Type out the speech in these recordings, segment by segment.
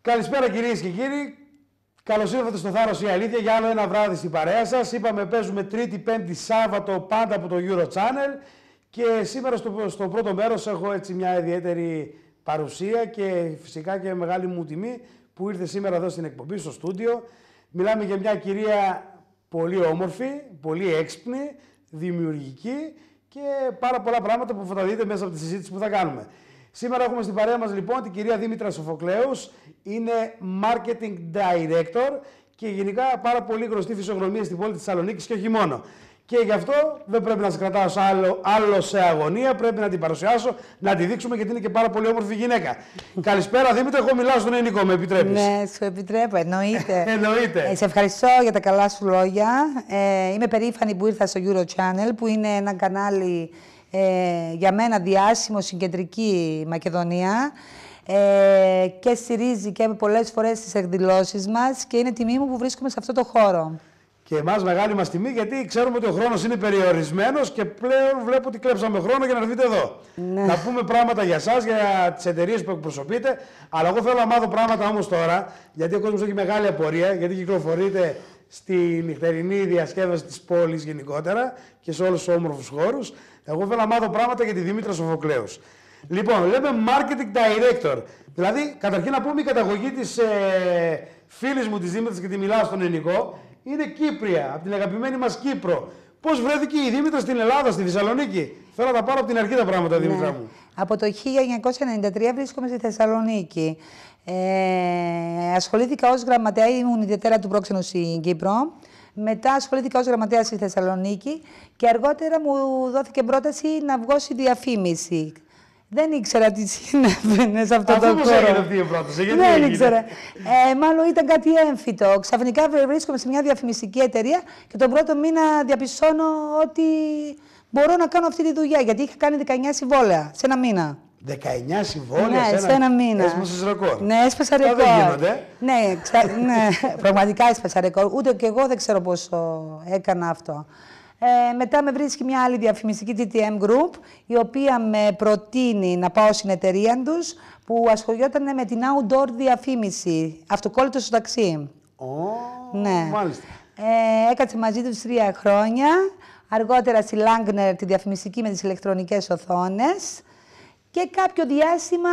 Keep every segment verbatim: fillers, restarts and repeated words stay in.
Καλησπέρα κυρίες και κύριοι. Καλώς ήρθατε στο Θάρρος η Αλήθεια για άλλο ένα βράδυ στην παρέα σας. Είπαμε παίζουμε Τρίτη, Πέμπτη, Σάββατο πάντα από το Euro Channel. Και σήμερα στο, στο πρώτο μέρος έχω έτσι μια ιδιαίτερη παρουσία και φυσικά και μεγάλη μου τιμή που ήρθε σήμερα εδώ στην εκπομπή, στο στούντιο. Μιλάμε για μια κυρία πολύ όμορφη, πολύ έξυπνη, δημιουργική και πάρα πολλά πράγματα που θα τα δείτε μέσα από τη συζήτηση που θα κάνουμε. Σήμερα έχουμε στην παρέα μας λοιπόν την κυρία Δήμητρα Σοφοκλέους, είναι Marketing Director και γενικά πάρα πολύ γνωστή φυσιογνωμία στην πόλη της Θεσσαλονίκης και όχι μόνο. Και γι' αυτό δεν πρέπει να σας κρατάω άλλο, άλλο σε αγωνία, πρέπει να την παρουσιάσω, να τη δείξουμε γιατί είναι και πάρα πολύ όμορφη γυναίκα. Καλησπέρα Δήμητρα, εγώ μιλάω στον ελληνικό, με επιτρέπεις? Ναι, σου επιτρέπω, εννοείται. εννοείται. Ε, σε ευχαριστώ για τα καλά σου λόγια. Ε, είμαι περήφανη που ήρθα στο Euro Channel, που είναι ένα κανάλι ε, για μένα διάσημο στην κεντρική Μακεδονία. Ε, και στηρίζει και πολλές φορές τις εκδηλώσεις μας και είναι τιμή μου που βρίσκομαι σε αυτό το χώρο. Και εμάς μεγάλη μας τιμή, γιατί ξέρουμε ότι ο χρόνος είναι περιορισμένος και πλέον βλέπω ότι κλέψαμε χρόνο για να έρθετε εδώ. Ναι. Να πούμε πράγματα για εσάς, για τις εταιρείες που εκπροσωπείτε. Αλλά εγώ θέλω να μάθω πράγματα όμως τώρα, γιατί ο κόσμος έχει μεγάλη απορία, γιατί κυκλοφορείτε στη νυχτερινή διασκέδαση της πόλης γενικότερα και σε όλους τους όμορφους χώρους. Εγώ θέλω να μάθω πράγματα για τη Δήμητρα Σοφοκλέους. Λοιπόν, λέμε Marketing Director. Δηλαδή, καταρχήν να πούμε η καταγωγή της ε, φίλης μου της Δήμητρας και τη μιλάω στον ελληνικό. Είναι Κύπρια, από την αγαπημένη μας Κύπρο. Πώς βρέθηκε η Δήμητρα στην Ελλάδα, στη Θεσσαλονίκη? Θέλω να τα πάρω από την αρχή τα πράγματα, ναι. Δήμητρα μου. Από το χίλια εννιακόσια ενενήντα τρία βρίσκομαι στη Θεσσαλονίκη. Ε, ασχολήθηκα ως γραμματέα, ήμουν ιδιαίτερα του πρόξενου στην Κύπρο. Μετά ασχολήθηκα ως γραμματέα στη Θεσσαλονίκη και αργότερα μου δόθηκε πρόταση να βγω στη διαφήμιση. Δεν ήξερα τι συνέβαινε σε αυτό το χώρο. Πώς έγινε αυτή η πρόταση, γιατί δεν έγινε? ήξερα. Ε, μάλλον ήταν κάτι έμφυτο. Ξαφνικά βρίσκομαι σε μια διαφημιστική εταιρεία και τον πρώτο μήνα διαπιστώνω ότι μπορώ να κάνω αυτή τη δουλειά. Γιατί είχα κάνει δεκαεννιά συμβόλαια σε ένα μήνα. δεκαεννιά συμβόλαια ναι, σε, ένα... σε ένα μήνα. Έσπασες ρεκόρ. Ναι, έσπασα ρεκόρ. Δεν γίνονται. Ναι, ξα... ναι, πραγματικά έσπασα ρεκόρ. Ούτε και εγώ δεν ξέρω πόσο έκανα αυτό. Ε, μετά με βρίσκει μια άλλη διαφημιστική τζι τι εμ Group, η οποία με προτείνει να πάω στην εταιρεία τους, που ασχολιόταν με την outdoor διαφήμιση, αυτοκόλλητο στο ταξί. Oh, ναι. Μάλιστα. Ε, έκατσε μαζί τους τρία χρόνια, αργότερα στη Langner τη διαφημιστική με τις ηλεκτρονικές οθόνες και κάποιο διάστημα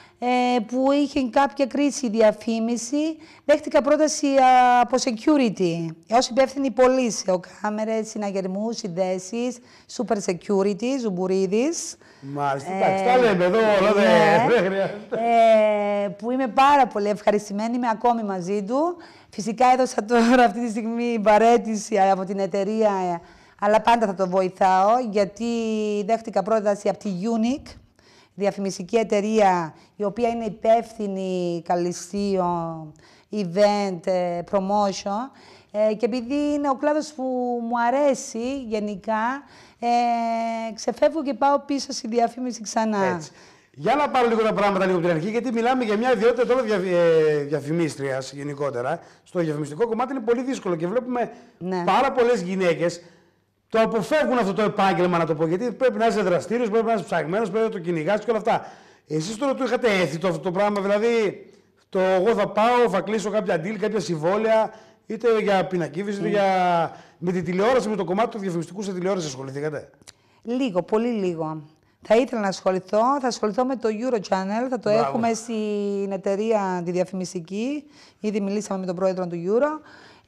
ε, που είχε κάποια κρίση διαφήμιση, δέχτηκα πρόταση από security, ως υπεύθυνη πωλήσεων, κάμερες, συναγερμούς, συνδέσεις, super security, Ζουμπουρίδης. Μάλιστα, εντάξει, ε, τα λέμε εδώ όλα, ναι, δεν χρειάζεται. Ε, που είμαι πάρα πολύ ευχαριστημένη, είμαι ακόμη μαζί του. Φυσικά έδωσα τώρα αυτή τη στιγμή παραίτηση από την εταιρεία, αλλά πάντα θα το βοηθάω, γιατί δέχτηκα πρόταση από τη Unique, διαφημιστική εταιρεία, η οποία είναι υπεύθυνη καλλιστείο, event, promotion. Ε, και επειδή είναι ο κλάδος που μου αρέσει γενικά, ε, ξεφεύγω και πάω πίσω στη διαφήμιση ξανά. Έτσι. Για να πάρω λίγο τα πράγματα λίγο από την αρχή, γιατί μιλάμε για μια ιδιότητα τώρα δια, ε, διαφημίστριας γενικότερα. Στο διαφημιστικό κομμάτι είναι πολύ δύσκολο και βλέπουμε ναι. πάρα πολλές γυναίκες το αποφεύγουν αυτό το επάγγελμα, να το πω, γιατί πρέπει να είσαι δραστήριος, πρέπει να είσαι ψαγμένος, πρέπει να το κυνηγάς και όλα αυτά. Εσείς τώρα το είχατε έθιτο αυτό το πράγμα, δηλαδή το εγώ θα πάω, θα κλείσω κάποια deal, κάποια συμβόλαια, είτε για πινακίβηση, είτε mm. για... με τη τηλεόραση, με το κομμάτι του διαφημιστικού σε τηλεόραση ασχοληθήκατε? Λίγο, πολύ λίγο. Θα ήθελα να ασχοληθώ, θα ασχοληθώ με το Euro Channel, θα το Μπράβο. έχουμε στην εταιρεία τη διαφημιστική, ήδη μιλήσαμε με τον πρόεδρο του Euro,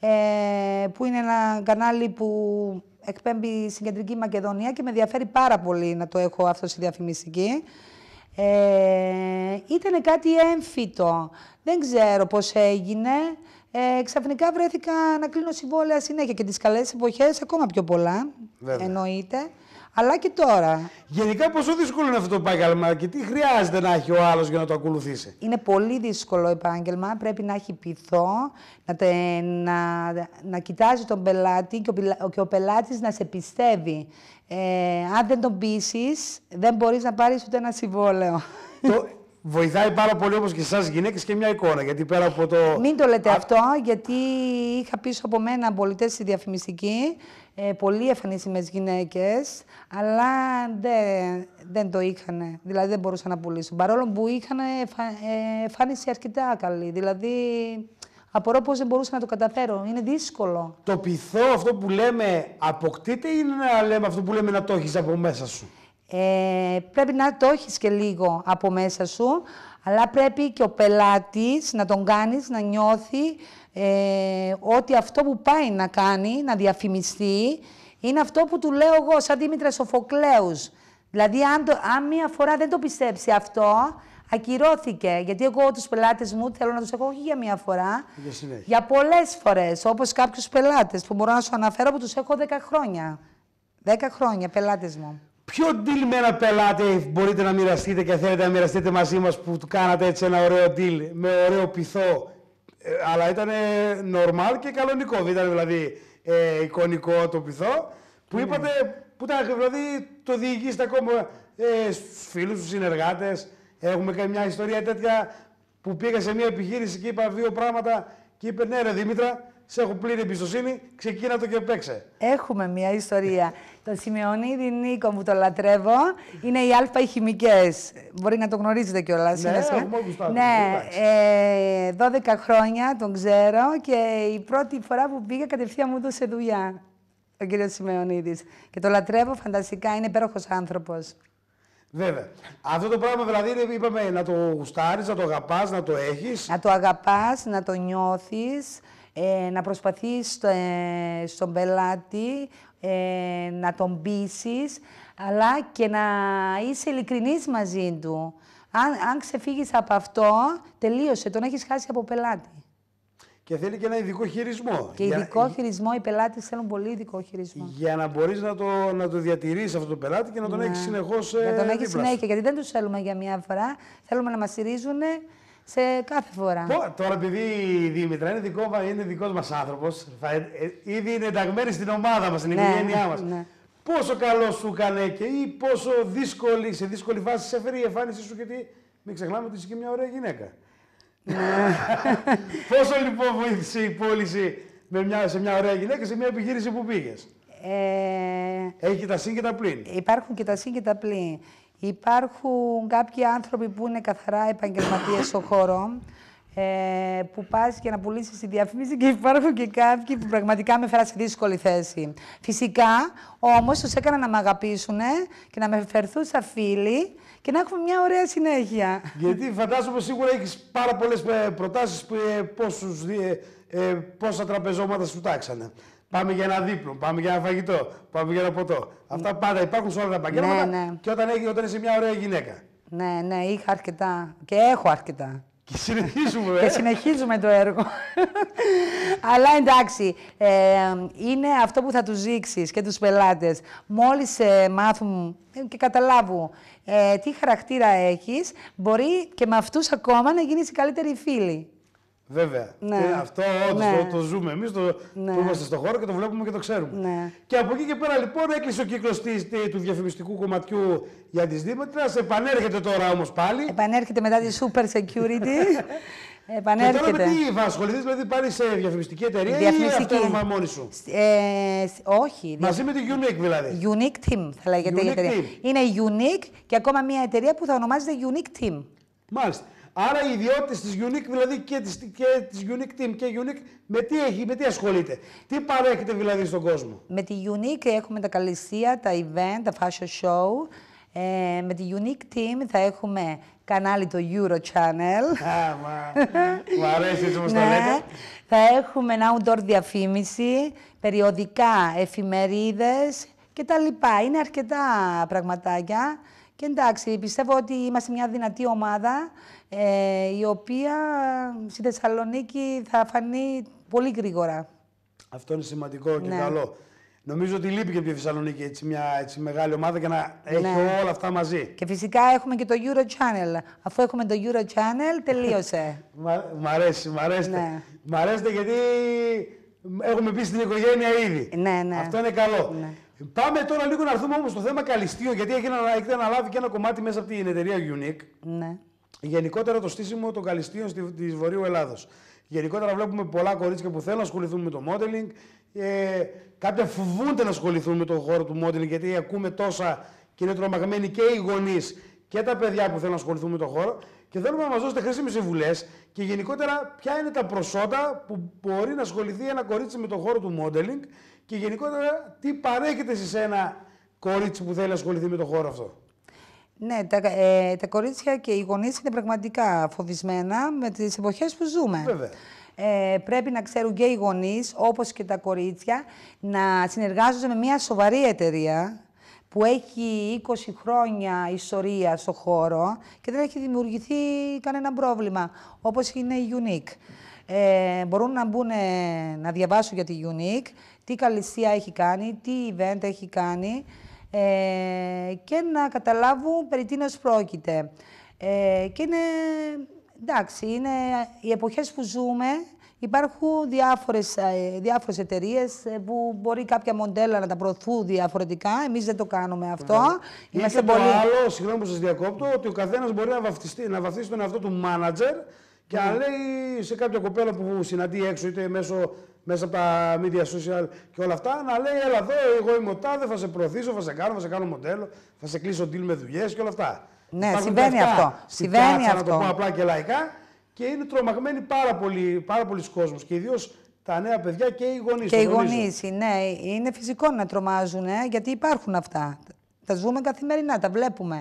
ε, που είναι ένα κανάλι που εκπέμπει στην κεντρική Μακεδονία και με ενδιαφέρει πάρα πολύ να το έχω αυτό στη διαφημιστική. Ε, ήταν κάτι έμφυτο. Δεν ξέρω πώς έγινε. Ε, ξαφνικά βρέθηκα να κλείνω συμβόλαια συνέχεια και τις καλές εποχές ακόμα πιο πολλά, Βέβαια. εννοείται. Αλλά και τώρα. Γενικά πόσο δύσκολο είναι αυτό το επάγγελμα και τι χρειάζεται να έχει ο άλλος για να το ακολουθήσει? Είναι πολύ δύσκολο επάγγελμα. Πρέπει να έχει πειθό, να, τε, να, να κοιτάζει τον πελάτη και ο, και ο πελάτης να σε πιστεύει. Ε, αν δεν τον πείσεις, δεν μπορείς να πάρεις ούτε ένα συμβόλαιο. Το, βοηθάει πάρα πολύ όπως και εσάς γυναίκες και μια εικόνα. Γιατί πέρα από το. Μην το λέτε Α... αυτό, γιατί είχα πίσω από μένα πολιτές στη διαφημιστική, ε, πολύ εμφανίσιμες γυναίκες, αλλά δεν, δεν το είχαν. Δηλαδή δεν μπορούσαν να πουλήσουν. Παρόλο που είχαν εμφάνιση αρκετά καλή. Δηλαδή. Απορώ πώς δεν μπορούσα να το καταφέρω. Είναι δύσκολο. Το πειθό, αυτό που λέμε, αποκτείται ή να λέμε αυτό που λέμε να το έχεις από μέσα σου? Ε, πρέπει να το έχεις και λίγο από μέσα σου, αλλά πρέπει και ο πελάτης να τον κάνεις να νιώθει ε, ότι αυτό που πάει να κάνει, να διαφημιστεί, είναι αυτό που του λέω εγώ, σαν Δήμητρα Σοφοκλέους. Δηλαδή, αν, το, αν μία φορά δεν το πιστέψει αυτό, ακυρώθηκε. Γιατί εγώ τους πελάτες μου θέλω να τους έχω όχι για μία φορά, για, για πολλές φορές. Όπως κάποιους πελάτες που μπορώ να σου αναφέρω που τους έχω δέκα χρόνια. δέκα χρόνια πελάτες μου. Ποιο deal με ένα πελάτη μπορείτε να μοιραστείτε και θέλετε να μοιραστείτε μαζί μας που του κάνατε έτσι ένα ωραίο deal με ωραίο πειθό, ε, αλλά ήταν normal και κανονικό, δεν ήταν δηλαδή ε, εικονικό το πειθό, που είπατε, που ήταν δηλαδή το διηγήσετε ακόμα ε, στους φίλους, στους συνεργάτες. Έχουμε και μια ιστορία τέτοια που πήγα σε μια επιχείρηση και είπα δύο πράγματα και είπε ναι ρε Δήμητρα, σε έχω πλήρη εμπιστοσύνη, ξεκίνα το και παίξε. Έχουμε μια ιστορία. Το Σιμεωνίδη Νίκο που το λατρεύω είναι οι Αλφα οι χημικές. Μπορεί να το γνωρίζετε κιόλας. Ναι, είναι έχουμε γουστάρει, ναι, ε, δώδεκα χρόνια τον ξέρω και η πρώτη φορά που πήγα κατευθείαν μου έδωσε δουλειά ο κύριος Σιμεωνίδης. Και το λατρεύω φανταστικά, είναι υπέροχος άνθρωπος. Βέβαια. Αυτό το πράγμα δηλαδή είπαμε να το γουστάρεις, να το αγαπάς, να το έχεις. Να το αγαπάς, να το νιώθεις, ε, να προσπαθείς στο, ε, στον πελάτη, ε, να τον πείσεις, αλλά και να είσαι ειλικρινής μαζί του. Αν, αν ξεφύγεις από αυτό, τελείωσε, τον έχεις χάσει από πελάτη. Και θέλει και ένα ειδικό χειρισμό. Και ειδικό για... χειρισμό, οι πελάτες θέλουν πολύ ειδικό χειρισμό. Για να μπορείς να το, να το διατηρήσεις αυτό το πελάτη και να τον ναι. έχεις συνεχώς ε, να τον έχεις δίπλα. συνέχεια, γιατί δεν τους θέλουμε για μια φορά, θέλουμε να μας στηρίζουν σε κάθε φορά. Πο, τώρα επειδή η Δήμητρα είναι, δικό, είναι δικός μας άνθρωπος, θα, ε, ήδη είναι ενταγμένη στην ομάδα μας, στην ναι, οικογένειά μας. Ναι. Πόσο καλό σου έκανε και ή πόσο δύσκολη, σε δύσκολη φάση σε έφερε η εμφάνισή σου, γιατί μην ξεχνάμε ότι είσαι και μια ωραία γυναίκα. Πόσο λοιπόν βοήθησε η πώληση με μια, σε μια ωραία γυναίκα, σε μια επιχείρηση που πήγες? Ε, Έχει και τα συν και τα πλήν. Υπάρχουν και τα συν και τα πλήν. Υπάρχουν κάποιοι άνθρωποι που είναι καθαρά επαγγελματίες στον χώρο, ε, που πας και να πουλήσεις τη διαφήμιση, και υπάρχουν και κάποιοι που πραγματικά με φέραν σε δύσκολη θέση. Φυσικά, όμως, τους έκανα να με αγαπήσουν και να με φερθούν σαν φίλοι και να έχουμε μια ωραία συνέχεια. Γιατί φαντάζομαι σίγουρα έχεις πάρα πολλές προτάσεις, πόσους, ε, πόσα τραπεζώματα σου τάξανε. Πάμε για ένα δίπλο, πάμε για ένα φαγητό, πάμε για ένα ποτό. Αυτά πάντα υπάρχουν σε όλα τα επαγγέλματα, ναι, ναι. Και όταν, έχει, όταν είσαι μια ωραία γυναίκα. Ναι, ναι, είχα αρκετά και έχω αρκετά. Και συνεχίζουμε, ε. Και συνεχίζουμε το έργο. Αλλά εντάξει, ε, είναι αυτό που θα τους δείξεις και τους πελάτες. Μόλις ε, μάθουν και καταλάβουν ε, τι χαρακτήρα έχεις, μπορεί και με αυτούς ακόμα να γίνεις η καλύτερη φίλη. Βέβαια. Ναι. Ε, αυτό όντως ναι. το, το ζούμε εμείς, το, ναι. που είμαστε στον χώρο και το βλέπουμε και το ξέρουμε. Ναι. Και από εκεί και πέρα λοιπόν έκλεισε ο κύκλος της, του διαφημιστικού κομματιού για τις Δήμητρας. Επανέρχεται τώρα όμως πάλι. Επανέρχεται μετά τη Super Security. Επανέρχεται. Και τώρα με τι θα ασχοληθείς, δηλαδή πάλι σε διαφημιστική εταιρεία διαφημιστική. Ή αυτόνομα μόνη σου? Ε, όχι. Μαζί με τη Unique δηλαδή. Unique Team θα λέγεται η εταιρεία. Team. Είναι Unique και ακόμα μια εταιρεία που θα ονομάζεται Unique Team. Μάλιστα. Άρα οι ιδιότητες της Unique, δηλαδή και της, και της Unique Team και Unique, με τι έχει, με τι ασχολείται, τι παρέχεται δηλαδή στον κόσμο? Με τη Unique έχουμε τα καλυσία, τα event, τα fashion show. Ε, με τη Unique Team θα έχουμε κανάλι το Euro Channel. Α, μα, μου αρέσει έτσι όπως το ναι. λέτε. Θα έχουμε outdoor διαφήμιση, περιοδικά, εφημερίδες και τα λοιπά. Είναι αρκετά πραγματάκια. Και εντάξει, πιστεύω ότι είμαστε μια δυνατή ομάδα, ε, η οποία στη Θεσσαλονίκη θα φανεί πολύ γρήγορα. Αυτό είναι σημαντικό και ναι. καλό. Νομίζω ότι λείπει και από τη Θεσσαλονίκη έτσι, μια έτσι, μεγάλη ομάδα για να έχει ναι. όλα αυτά μαζί. Και φυσικά έχουμε και το Euro Channel. Αφού έχουμε το Euro Channel, τελείωσε. Μ' αρέσει, μ' αρέσει. Ναι. Μ' αρέσει γιατί έχουμε πει στην οικογένεια ήδη. Ναι, ναι. Αυτό είναι καλό. Ναι. Πάμε τώρα λίγο να έρθουμε όμως στο θέμα καλυστείο, γιατί έχετε αναλάβει και ένα κομμάτι μέσα από την εταιρεία Unique. Ναι. γενικότερα το στήσιμο των καλλιστείων της Βορείου Ελλάδος. Γενικότερα βλέπουμε πολλά κορίτσια που θέλουν να ασχοληθούν με το modeling. Ε, κάποια φοβούνται να ασχοληθούν με τον χώρο του modeling, γιατί ακούμε τόσα και είναι τρομαγμένοι και οι γονείς και τα παιδιά που θέλουν να ασχοληθούν με τον χώρο. Και θέλουμε να μας δώσετε χρήσιμες συμβουλές και γενικότερα ποια είναι τα προσόντα που μπορεί να ασχοληθεί ένα κορίτσι με τον χώρο του modeling και γενικότερα τι παρέχεται σε ένα κορίτσι που θέλει να ασχοληθεί με τον χώρο αυτό. Ναι, τα, ε, τα κορίτσια και οι γονείς είναι πραγματικά φοβισμένα με τις εποχές που ζούμε. Βέβαια. Ε, πρέπει να ξέρουν και οι γονείς, όπως και τα κορίτσια, να συνεργάζονται με μια σοβαρή εταιρεία που έχει είκοσι χρόνια ιστορία στο χώρο και δεν έχει δημιουργηθεί κανένα πρόβλημα, όπως είναι η Unique. Ε, μπορούν να μπουν να διαβάσουν για τη Unique, τι καλλιστεία έχει κάνει, τι event έχει κάνει, ε, και να καταλάβουν περί τίνος πρόκειται. Ε, και είναι, εντάξει, είναι οι εποχές που ζούμε. Υπάρχουν διάφορες, διάφορες εταιρείες που μπορεί κάποια μοντέλα να τα προωθούν διαφορετικά. Εμείς δεν το κάνουμε αυτό. Mm-hmm. Είμαστε πολύ... το άλλο, συγγνώμη που σας διακόπτω, ότι ο καθένας μπορεί να βαφτιστεί, να βαφτίσει τον εαυτό του manager και mm. να λέει σε κάποια κοπέλα που συναντεί έξω, είτε μέσω, μέσα από τα media social και όλα αυτά, να λέει: έλα εδώ, εγώ είμαι ο τάδε, θα σε προωθήσω, θα σε κάνω, θα σε κάνω μοντέλο, θα σε κλείσω deal με δουλειές και όλα αυτά. Ναι, συμβαίνει αυτό. Συμβαίνει αυτό. Να το πω απλά και λαϊκά. Και είναι τρομαγμένοι πάρα πολλοί, πάρα πολλοί κόσμος και ιδίως τα νέα παιδιά και οι γονείς. Και οι γονείς, ναι. Είναι φυσικό να τρομάζουν, ε, γιατί υπάρχουν αυτά. Τα ζούμε καθημερινά, τα βλέπουμε.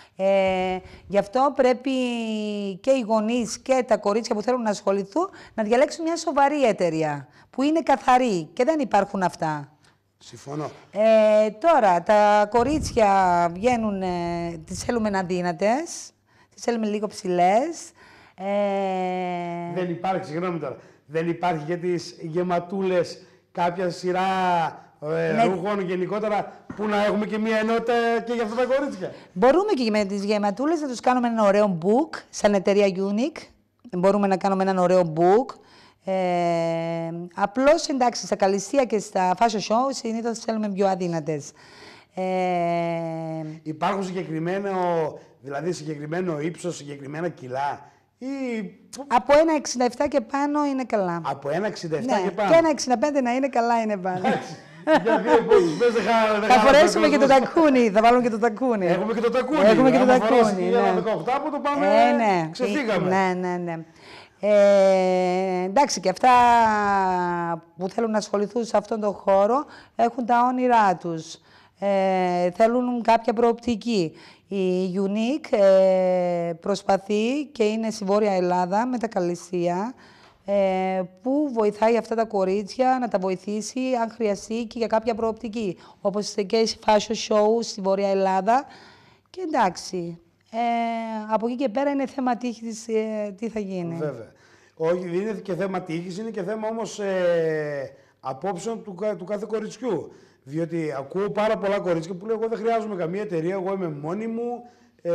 Ε, γι' αυτό πρέπει και οι γονείς και τα κορίτσια που θέλουν να ασχοληθούν να διαλέξουν μια σοβαρή εταιρεία, που είναι καθαρή και δεν υπάρχουν αυτά. Συμφωνώ. Ε, τώρα, τα κορίτσια βγαίνουν, ε, τις θέλουμε αδύνατες, τις θέλουμε λίγο ψηλές. Ε... Δεν υπάρχει, συγγνώμη τώρα, δεν υπάρχει για τις γεματούλες κάποια σειρά ε, ναι. ρούχων γενικότερα που να έχουμε και μια ενότητα και για αυτά τα κορίτσια. Μπορούμε και με τις γεματούλες να τους κάνουμε ένα ωραίο book, σαν εταιρεία Unique. Μπορούμε να κάνουμε ένα ωραίο book. Ε, απλώς, εντάξει, στα καλλιστεία και στα fashion show συνήθως θέλουμε πιο αδύνατες. Ε... Υπάρχουν συγκεκριμένο, δηλαδή συγκεκριμένο ύψος, συγκεκριμένα κιλά. Ή... Από ένα εξήντα επτά και πάνω είναι καλά. Από ένα εξήντα επτά ναι, και πάνω. Και ένα εξήντα πέντε να είναι καλά είναι πάνω. Θα φορέσουμε και το τακούνι, θα βάλουμε και το τακούνι. Έχουμε και το τακούνι. Έχουμε και το τακούνι. Ναι. δεκαοκτώ από το πάμε, ε, ναι. ξεφύγαμε. Ναι, ναι, ναι. Ε, εντάξει, και αυτά που θέλουν να ασχοληθούν σε αυτόν τον χώρο έχουν τα όνειρά τους. Ε, θέλουν κάποια προοπτική. Η Unique ε, προσπαθεί και είναι στη Βόρεια Ελλάδα με τα καλλιστεία ε, που βοηθάει αυτά τα κορίτσια να τα βοηθήσει αν χρειαστεί και για κάποια προοπτική. Όπως και σε fashion show στη Βόρεια Ελλάδα. Και εντάξει, ε, από εκεί και πέρα είναι θέμα τύχης ε, τι θα γίνει. Βέβαια. Όχι, δεν είναι και θέμα τύχης, είναι και θέμα όμως ε, απόψεων του, του κάθε κοριτσιού. Διότι ακούω πάρα πολλά κορίτσια που λέω: εγώ δεν χρειάζομαι καμία εταιρεία, εγώ είμαι μόνη μου, ε,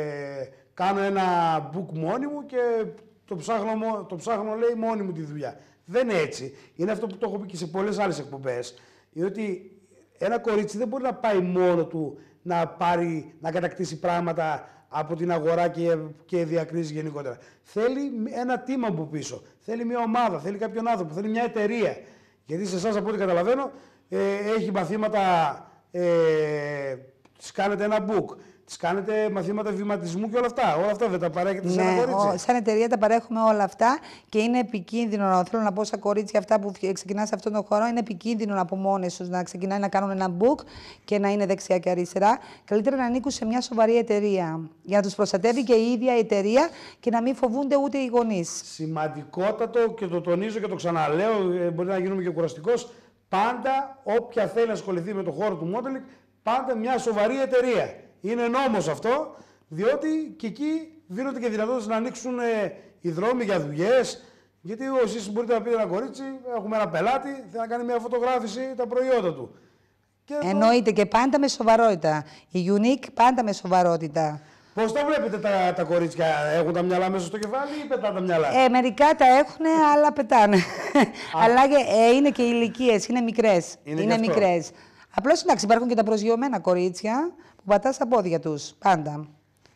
κάνω ένα book μόνη μου και το ψάχνω, το ψάχνω, λέει, μόνη μου τη δουλειά. Δεν είναι έτσι. Είναι αυτό που το έχω πει και σε πολλές άλλες εκπομπές. Διότι ένα κορίτσι δεν μπορεί να πάει μόνο του να, πάρει, να κατακτήσει πράγματα από την αγορά και, και διακρίσεις γενικότερα. Θέλει ένα team από πίσω, θέλει μια ομάδα, θέλει κάποιον άνθρωπο, θέλει μια εταιρεία. Γιατί σε εσάς, από ό,τι καταλαβαίνω, Ε, έχει μαθήματα, ε, της κάνετε ένα book, της κάνετε μαθήματα βηματισμού και όλα αυτά. Όλα αυτά δεν τα παρέχετε σε ναι, ένα κορίτσι. Ο, σαν εταιρεία τα παρέχουμε όλα αυτά και είναι επικίνδυνο, θέλω να πω στα κορίτσια αυτά που ξεκινάνε σε αυτόν τον χώρο, είναι επικίνδυνο από μόνες τους να ξεκινάνε να κάνουν ένα book και να είναι δεξιά και αριστερά. Καλύτερα να ανήκουν σε μια σοβαρή εταιρεία για να τους προστατεύει και η ίδια η εταιρεία και να μην φοβούνται ούτε οι γονείς. Σημαντικότατο και το τονίζω και το ξαναλέω, μπορεί να γίνουμε και κουραστικός. Πάντα, όποια θέλει να ασχοληθεί με το χώρο του modeling, πάντα μια σοβαρή εταιρεία. Είναι νόμος αυτό, διότι και εκεί δίνονται και δυνατότητες να ανοίξουν ε, οι δρόμοι για δουλειές. Γιατί εσείς μπορείτε να πείτε ένα κορίτσι, έχουμε ένα πελάτη, θέλει να κάνει μια φωτογράφηση τα προϊόντα του. Και εννοείται το... και πάντα με σοβαρότητα. Η Unique πάντα με σοβαρότητα. Πώς τα βλέπετε τα, τα κορίτσια, έχουν τα μυαλά μέσα στο κεφάλι ή πετάνε τα μυαλά? Ε, μερικά τα έχουν, αλλά πετάνε. Αλλά ε, είναι και ηλικίες, είναι μικρές. Είναι, είναι μικρές. Απλώς εντάξει, υπάρχουν και τα προσγειωμένα κορίτσια που πατά στα πόδια τους, πάντα.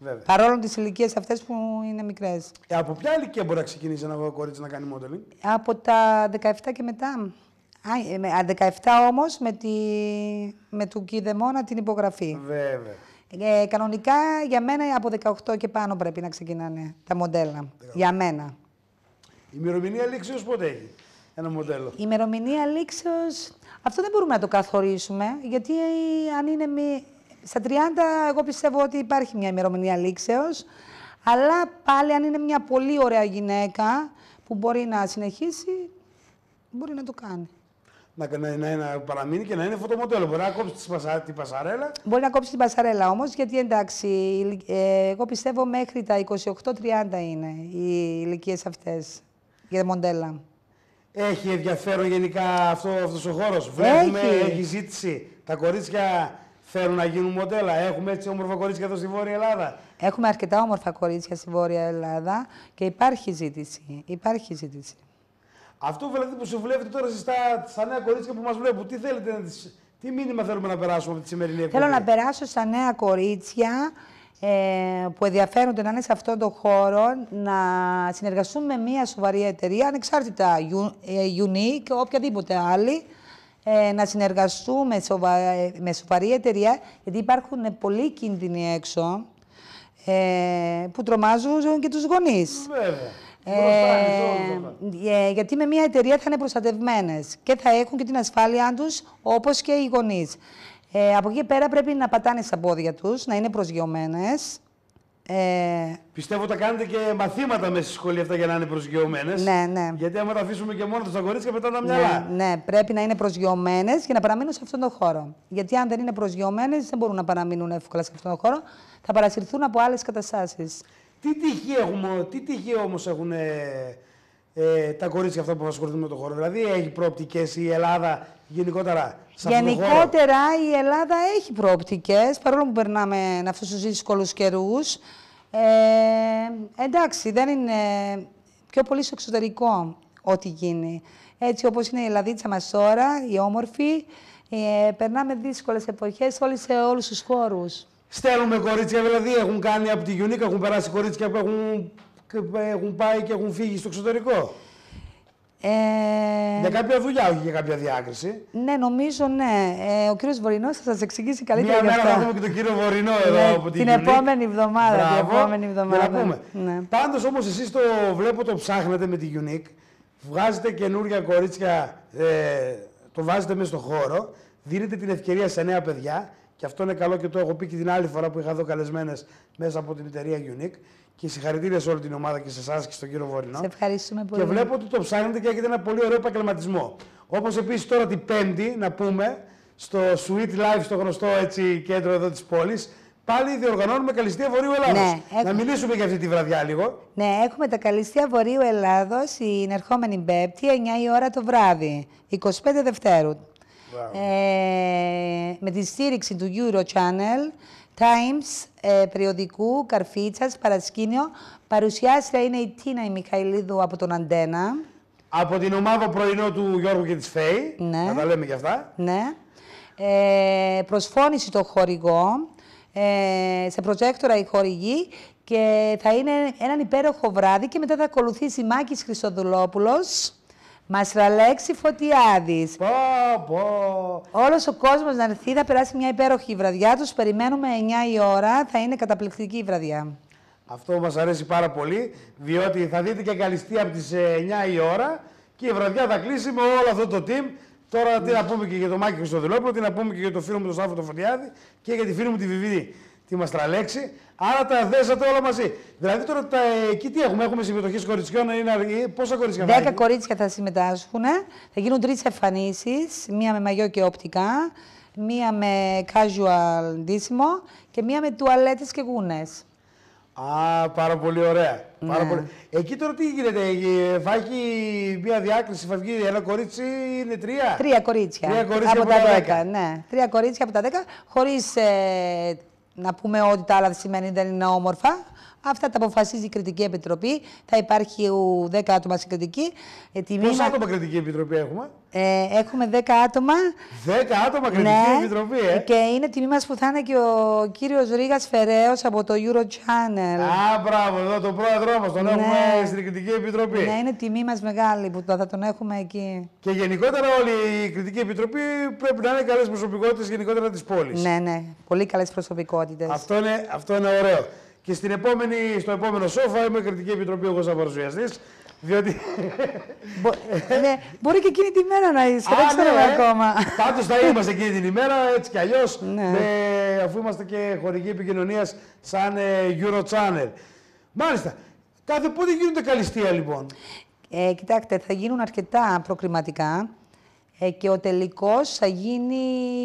Βέβαια. Παρόλο τις ηλικίες αυτές που είναι μικρές. Ε, από ποια ηλικία μπορεί να ξεκινήσει ένα κορίτσι να κάνει modeling? Από τα δεκαεπτά και μετά. Α, με, δεκαεπτά όμως με, τη, με του Κηδεμόνα την υπογραφή. Βέβαια. Ε, κανονικά για μένα από δεκαοκτώ και πάνω πρέπει να ξεκινάνε τα μοντέλα. δεκαοκτώ. Για μένα. Η ημερομηνία λήξεως πότε έχει ένα μοντέλο? Η ημερομηνία λήξεως, αυτό δεν μπορούμε να το καθορίσουμε, γιατί αν είναι μη... στα τριάντα εγώ πιστεύω ότι υπάρχει μια ημερομηνία λήξεως, αλλά πάλι αν είναι μια πολύ ωραία γυναίκα που μπορεί να συνεχίσει, μπορεί να το κάνει. Να, να, να, να παραμείνει και να είναι φωτομοντέλο. Μπορεί να κόψει τη, πασα, τη πασαρέλα. Μπορεί να κόψει την πασαρέλα όμως, γιατί εντάξει, ε, εγώ πιστεύω μέχρι τα είκοσι οκτώ τριάντα είναι οι ηλικίες αυτές για μοντέλα. Έχει ενδιαφέρον γενικά αυτό, αυτός ο χώρος? Βλέπουμε, έχει. έχει ζήτηση. Τα κορίτσια θέλουν να γίνουν μοντέλα. Έχουμε έτσι όμορφα κορίτσια εδώ στη Βόρεια Ελλάδα. Έχουμε αρκετά όμορφα κορίτσια στη Βόρεια Ελλάδα και υπάρχει ζήτηση. Υπάρχει ζήτηση. Αυτό δηλαδή που σου βλέπετε τώρα στα, στα νέα κορίτσια που μας βλέπουν, τι θέλετε να τις, τι μήνυμα θέλουμε να περάσουμε από τη σημερινή εκπομπή? Θέλω να περάσω στα νέα κορίτσια ε, που ενδιαφέρονται να είναι σε αυτόν τον χώρο, να συνεργαστούν με μια σοβαρή εταιρεία, ανεξάρτητα Unique και οποιαδήποτε άλλη, ε, να συνεργαστούν με, σοβα, με σοβαρή εταιρεία, γιατί υπάρχουν πολλοί κίνδυνοι έξω ε, που τρομάζουν και τους γονείς. Βέβαια. Ε, ε, γιατί με μια εταιρεία θα είναι προστατευμένες και θα έχουν και την ασφάλειά τους, όπως και οι γονείς. Ε, από εκεί και πέρα πρέπει να πατάνε στα πόδια τους, να είναι προσγειωμένες. Ε, Πιστεύω ότι κάνετε και μαθήματα μέσα στη σχολή αυτά για να είναι προσγειωμένες. Ναι, ναι. Γιατί άμα τα αφήσουμε και μόνο τους τα κορίτσια, πετάνε τα μυαλά. Ναι, ναι, πρέπει να είναι προσγειωμένες για να παραμείνουν σε αυτόν τον χώρο. Γιατί αν δεν είναι προσγειωμένες, δεν μπορούν να παραμείνουν εύκολα σε αυτόν τον χώρο. Θα παρασυρθούν από άλλες καταστάσεις. Τι τύχη, έχουμε, τι τύχη όμως έχουν ε, ε, τα κορίτσια αυτά που ασχοληθούν με τον χώρο? Δηλαδή έχει προοπτικές η Ελλάδα γενικότερα σε αυτόν τον χώρο? Γενικότερα η Ελλάδα έχει προοπτικές, παρόλο που περνάμε αυτούς τους δύσκολους καιρούς. Ε, εντάξει, δεν είναι πιο πολύ στο εξωτερικό ό,τι γίνει. Έτσι όπως είναι η Ελλαδίτσα μας τώρα, η όμορφη, ε, περνάμε δύσκολες εποχές όλοι σε όλους τους χώρους. Στέλνουμε κορίτσια, δηλαδή έχουν κάνει από τη Unique, έχουν περάσει κορίτσια που έχουν, έχουν πάει και έχουν φύγει στο εξωτερικό. Ε... Για κάποια δουλειά, όχι για κάποια διάκριση. Ναι, νομίζω ναι. Ε, ο κύριος Βορεινός θα σας εξηγήσει καλύτερα. Μια μέρα θα δούμε και τον κύριο Βορεινό εδώ ναι, από την την επόμενη εβδομάδα. Μπράβο. Την επόμενη εβδομάδα. Για να πούμε. Ναι. Πάντως όμως εσείς το βλέπω, το ψάχνετε με τη Unique, βγάζετε καινούργια κορίτσια, ε, το βάζετε μέσα στον χώρο, δίνετε την ευκαιρία σε νέα παιδιά. Και αυτό είναι καλό και το έχω πει και την άλλη φορά που είχα εδώ καλεσμένες μέσα από την εταιρεία Unique. Και συγχαρητήρια σε όλη την ομάδα και σε εσάς και στον κύριο Βορεινό. Σε ευχαριστούμε πολύ. Και βλέπω ότι το ψάχνετε και έχετε ένα πολύ ωραίο επαγγελματισμό. Όπως επίσης τώρα την Πέμπτη, να πούμε, στο Sweet Life, στο γνωστό έτσι, κέντρο εδώ της πόλης, πάλι διοργανώνουμε Καλλιστεία Βορείου Ελλάδος. Ναι, έχουμε... Να μιλήσουμε για αυτή τη βραδιά λίγο. Ναι, έχουμε τα Καλλιστεία Βορείου Ελλάδος την ερχόμενη Πέμπτη, εννιά η ώρα το βράδυ, εικοστή πέμπτη Δευτέρου. Ε, με τη στήριξη του Eurochannel, Times, ε, περιοδικού, Καρφίτσας, παρασκήνιο. Παρουσιάστρια είναι η Τίνα η Μιχαηλίδου από τον Αντένα. Από την ομάδα πρωινό του Γιώργου και της Φέη. Ναι. Να τα λέμε και αυτά. Ναι. Ε, προσφώνηση το χορηγό. Ε, σε προτζέκτορα η χορηγή. Και θα είναι έναν υπέροχο βράδυ και μετά θα ακολουθήσει Μάκης Χριστοδουλόπουλος. Μαστραλέξη Φωτιάδης. Πω, πω. Όλος ο κόσμος να έρθει, θα περάσει μια υπέροχη βραδιά. Τους περιμένουμε εννιά η ώρα, θα είναι καταπληκτική η βραδιά. Αυτό μας αρέσει πάρα πολύ, διότι θα δείτε και Καλλιστεία από τις εννιά η ώρα και η βραδιά θα κλείσει με όλο αυτό το team. Τώρα τι να πούμε και για τον Μάκη Χριστοδουλόπουλο, τι να πούμε και για το φίλο μου τον Σάφο τον Φωτιάδη και για τη φίλη μου τη Βιβίδη τη Μαστραλέξη. Άρα τα δέσατε όλα μαζί. Δηλαδή τώρα τα, εκεί τι έχουμε, έχουμε συμμετοχές κοριτσιών, είναι, πόσα κορίτσια θα Δέκα κορίτσια θα συμμετάσχουν, θα γίνουν τρεις εμφανίσεις, μία με μαγιό και οπτικά, μία με casual ντύσιμο και μία με τουαλέτες και γούνες. Α, πάρα πολύ ωραία. Ναι. Πάρα πολύ. Εκεί τώρα τι γίνεται, θα έχει μία διάκριση, θα βγει ένα κορίτσι, είναι τρία. Τρία κορίτσια. Τρία κορίτσια από, από τα τα δέκα. δέκα. Ναι. Τρία κορίτσια από τα δέκα, χωρίς ε, να πούμε ότι τα άλλα σημαίνει δεν είναι όμορφα. Αυτά τα αποφασίζει η Κριτική Επιτροπή. Θα υπάρχει δέκα άτομα στην Κριτική. Πόσα άτομα Κριτική Επιτροπή έχουμε? Ε, έχουμε δέκα άτομα. δέκα άτομα Κριτική ναι, Επιτροπή, ε! Και είναι τιμή μας που θα είναι και ο κύριος Ρήγας Φεραίος από το Eurochannel. Α, μπράβο, εδώ τον πρόεδρό μας τον ναι. έχουμε στην Κριτική Επιτροπή. Ναι, είναι τιμή μας μεγάλη που θα τον έχουμε εκεί. Και γενικότερα όλη η Κριτική Επιτροπή πρέπει να είναι καλές προσωπικότητες γενικότερα της πόλης. Ναι, ναι, πολύ καλές προσωπικότητες. Αυτό είναι, αυτό είναι ωραίο. Και στην επόμενη, στο επόμενο σόφα είμαι Κριτική Επιτροπή εγώ σαν παρουσιαστής. Διότι... Μπο, ναι, μπορεί και εκείνη τη μέρα να είσαι, δεν ξέρουμε ναι, ακόμα. Πάντως θα είμαστε εκείνη την ημέρα, έτσι κι αλλιώς, ναι. με, αφού είμαστε και χορηγοί επικοινωνίας σαν ε, Eurochannel. Μάλιστα. Κάθε πότε γίνονται καλυστεία λοιπόν? Ε, κοιτάξτε, θα γίνουν αρκετά προκριματικά ε, και ο τελικός θα γίνει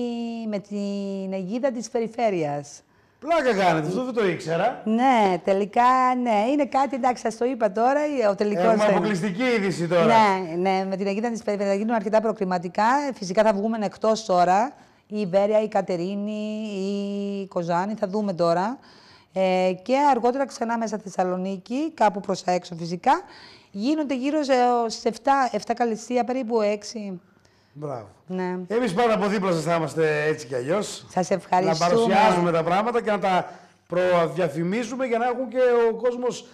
με την αιγίδα της περιφέρειας. Πλάκα κάνετε, αυτό δεν το ήξερα. Ναι, τελικά, ναι, είναι κάτι, εντάξει, σας το είπα τώρα, ο τελικός... Έχουμε αποκλειστική είδηση τώρα. Ναι, ναι, με την αιγίδα της περιφέρειας θα γίνουν αρκετά προκριματικά. Φυσικά θα βγούμε εκτός τώρα, η Ιβέρια, η Κατερίνη, η Κοζάνη, θα δούμε τώρα. Ε, και αργότερα ξανά μέσα στη Θεσσαλονίκη, κάπου προς τα έξω φυσικά. Γίνονται γύρω σε επτά καλυστεία, περίπου έξι. Μπράβο. Ναι. Εμείς πάντα από δίπλα σας θα είμαστε έτσι κι αλλιώς. Σας ευχαριστούμε. Να παρουσιάζουμε τα πράγματα και να τα προδιαφημίσουμε για να έχουν και ο κόσμος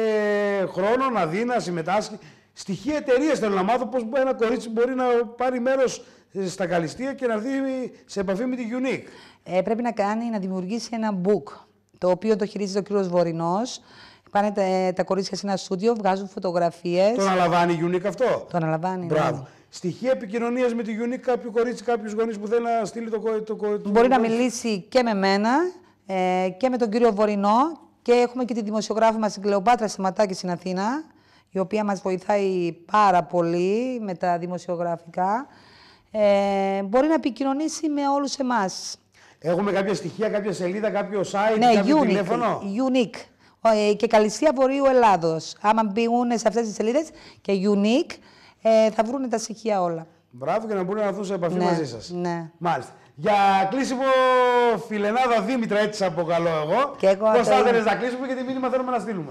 ε, χρόνο να δει, να συμμετάσχει. Στοιχεία εταιρείας θέλω να μάθω πώς ένα κορίτσι μπορεί να πάρει μέρος στα καλυστεία και να έρθει σε επαφή με τη Unique. Ε, πρέπει να κάνει, να δημιουργήσει ένα book, το οποίο το χειρίζεται ο κύριος Βορεινός. Πάνε τα, τα κορίτσια σε ένα στούντιο, βγάζουν φωτογραφίες. Το αναλαμβάνει η Unique αυτό? Το αναλαμβάνει. Μπράβο. Ναι. Στοιχεία επικοινωνίας με τη Unique, κάποιο κορίτσι, κάποιους γονείς που θέλει να στείλει το κορίτσι. Το, Μπορεί το... να μιλήσει και με μένα ε, και με τον κύριο Βορεινό. Και έχουμε και τη δημοσιογράφη μας, την Κλεοπάτρα Σηματάκη στην Αθήνα, η οποία μας βοηθάει πάρα πολύ με τα δημοσιογραφικά. Ε, μπορεί να επικοινωνήσει με όλους εμάς. Έχουμε κάποια στοιχεία, κάποια σελίδα, κάποιο site, ναι, κάποιο unique, τηλέφωνο? Unique. Και Καλυστεία Βορείου Ελλάδος. Άμα μπουν σε αυτές τις σελίδες και Unique, ε, θα βρουν τα στοιχεία όλα. Μπράβο, και να μπορούν να έρθουν σε επαφή ναι, μαζί σας. Ναι. Μάλιστα. Για κλείσιμο, φιλενάδα Δήμητρα, έτσι σε αποκαλώ εγώ. Και εγώ πώς θα είμαι... ήθελες να κλείσουμε και τι μήνυμα θέλουμε να στείλουμε?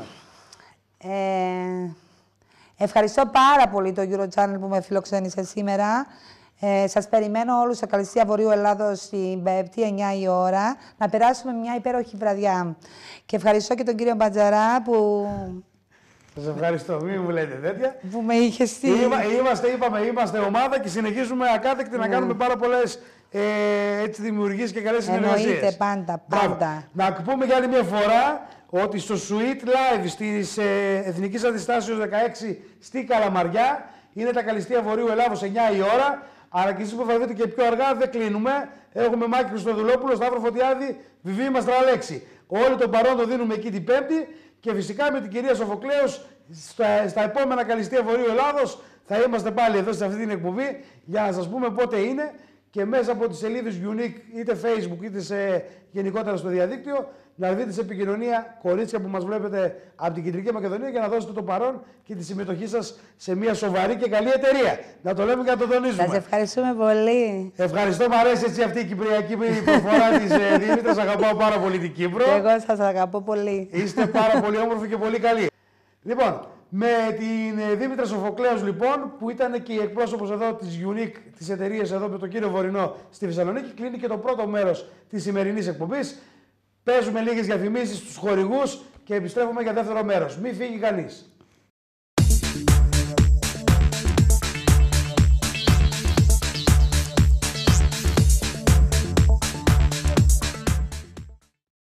Ε, ευχαριστώ πάρα πολύ το Eurochannel που με φιλοξένησε σήμερα. Ε, σας περιμένω όλους στα Καλυστεία Βορείου Ελλάδος την Πέμπτη, εννιά η ώρα, να περάσουμε μια υπέροχη βραδιά. Και ευχαριστώ και τον κύριο Μπατζαρά που... Σας ευχαριστώ, μην μου λέτε τέτοια. Που με είχε στείλει. Είμα, είμαστε, είπαμε, είμαστε ομάδα και συνεχίζουμε ακάθεκτη να κάνουμε πάρα πολλές ε, έτσι, δημιουργίες και καλές συνεργασίες. Εννοείται, πάντα, πάντα. Να πούμε για άλλη μια φορά ότι στο Sweet Live της ε, Εθνικής Αντιστάσεως δεκαέξι στη Καλαμαριά είναι τα Καλυστεία Βορείου Ελλάδος εννιά η ώρα. Αλλά και εσείς που θα δείτε και πιο αργά δεν κλείνουμε. Έχουμε Μάκη Χριστοδουλόπουλο, Σταύρο Φωτιάδη, Βιβί Μαστραλέξη. Όλοι τον παρόν το δίνουμε εκεί την Πέμπτη. Και φυσικά με την κυρία Σοφοκλέους στα, στα επόμενα Καλυστεία Βορείου Ελλάδος θα είμαστε πάλι εδώ σε αυτή την εκπομπή για να σας πούμε πότε είναι και μέσα από τις σελίδες Unique είτε Facebook είτε σε, γενικότερα στο διαδίκτυο να δείτε σε επικοινωνία κορίτσια που μας βλέπετε από την Κεντρική Μακεδονία για να δώσετε το παρόν και τη συμμετοχή σας σε μια σοβαρή και καλή εταιρεία. Να το λέμε και να το τονίζουμε. Σας ευχαριστούμε πολύ. Ευχαριστώ, μου αρέσει έτσι αυτή η κυπριακή προφορά της ε, Δήμητρας. Αγαπάω πάρα πολύ την Κύπρο. Και εγώ σας αγαπώ πολύ. Είστε πάρα πολύ όμορφοι και πολύ καλοί. Λοιπόν, με την Δήμητρα Σοφοκλέους λοιπόν, που ήταν και η εκπρόσωπος εδώ της Unique, της εταιρείας εδώ με τον κύριο Βορεινό στη Θεσσαλονίκη, κλείνει και το πρώτο μέρος της σημερινής εκπομπής. Παίζουμε λίγες διαφημίσεις στους χορηγούς και επιστρέφουμε για δεύτερο μέρος. Μην φύγει κανείς.